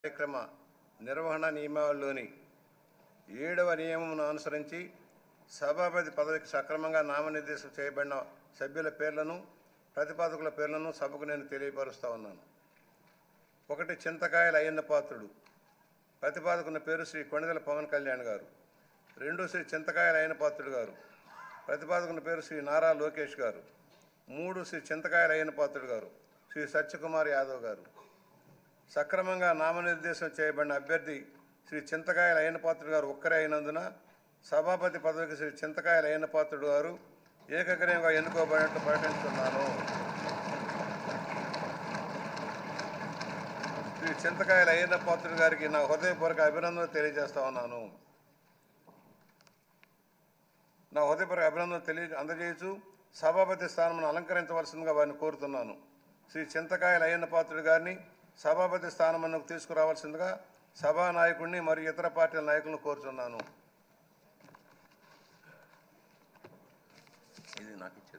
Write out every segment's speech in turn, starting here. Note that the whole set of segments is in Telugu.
కార్యక్రమ నిర్వహణ నియమావళిలోని 7వ నియమమును అనుసరించి సభాపతి పదవికి సక్రమంగా నామనిర్దేశం చేయబడిన సభ్యుల పేర్లను ప్రతిపాదకుల పేర్లను సభకు నేను తెలియపరుస్తా ఉన్నాను. 1 చింతకాయల అయ్యన్న పాత్రుడు. ప్రతిపాదకుల పేరు శ్రీ కొణిదెల పవన్ కళ్యాణ్ గారు. 2 శ్రీ చింతకాయల అయ్యన్న పాత్రుడు గారు. ప్రతిపాదకుల పేరు శ్రీ నారా లోకేష్ గారు. 3 శ్రీ చింతకాయల అయ్యన్న పాత్రుడు గారు శ్రీ సత్యకుమార్ యాదవ్ గారు. సక్రమంగా నామనిర్దేశం చేయబడిన అభ్యర్థి శ్రీ చింతకాయల అయ్యన్న పాత్రుడు గారు ఒక్కరే అయినందున సభాపతి పదవికి శ్రీ చింతకాయల అయ్యన్న పాత్రుడు గారు ఏకగ్రీవంగా ఎన్నుకోబడినట్లు ప్రకటిస్తున్నాను. శ్రీ చింతకాయల అయ్యన్న పాత్రుడు గారికి నా హృదయపూర్వక అభినందనలు తెలియజేస్తా ఉన్నాను. నా హృదయపూర్వక అభినందనలు అందజేయచ్చు సభాపతి స్థానం అలంకరించవలసిందిగా వారిని కోరుతున్నాను. శ్రీ చింతకాయల అయ్యన్న పాత్రుడు గారిని సభాపతి స్థానమునకు తీసుకురావాల్సిందిగా సభానాయకుడిని మరియు ఇతర పార్టీల నాయకులను కోరుతున్నాను. ఇది నాకు ఇచ్చేది.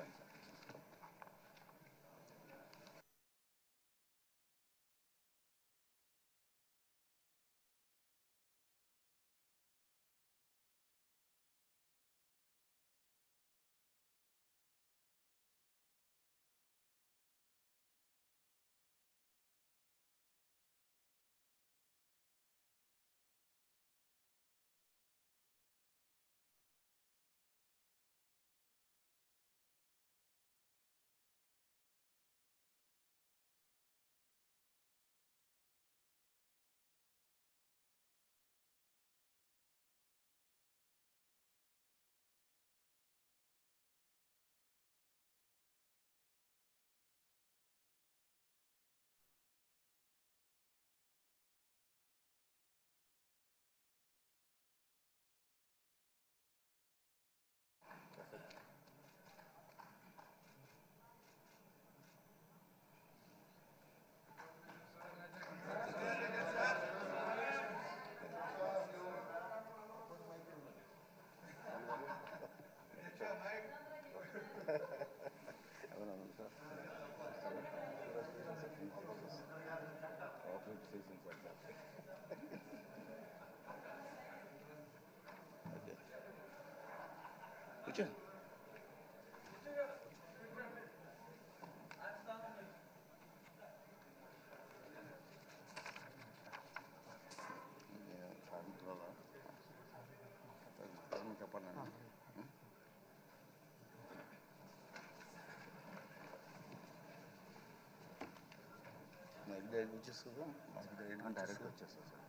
డైరెక్ట్ వచ్చేస్తా సార్.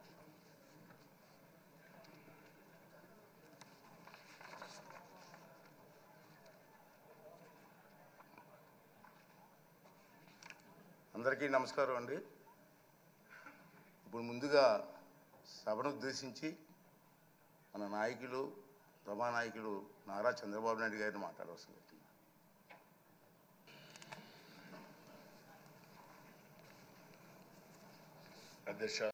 అందరికీ నమస్కారం అండి. ఇప్పుడు ముందుగా సభను ఉద్దేశించి మన నాయకులు సభానాయకులు నారా చంద్రబాబు నాయుడు గారిని మాట్లాడవలసింది. అధ్యక్ష,